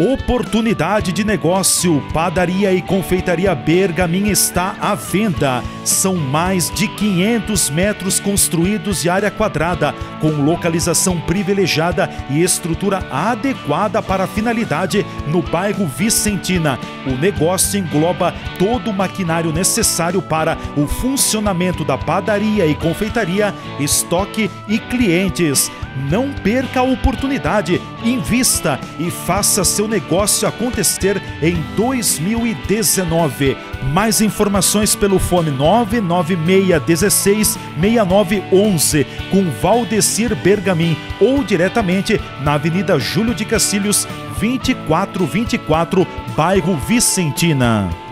Oportunidade de negócio. Padaria e Confeitaria Bergamin está à venda. São mais de 500 metros construídos de área quadrada, com localização privilegiada e estrutura adequada para a finalidade no bairro Vicentina. O negócio engloba todo o maquinário necessário para o funcionamento da padaria e confeitaria, estoque e clientes. Não perca a oportunidade, invista e faça seu negócio acontecer em 2019. Mais informações pelo fone 996166911 com Valdecir Bergamin ou diretamente na Avenida Júlio de Cacilhos, 2424, bairro Vicentina.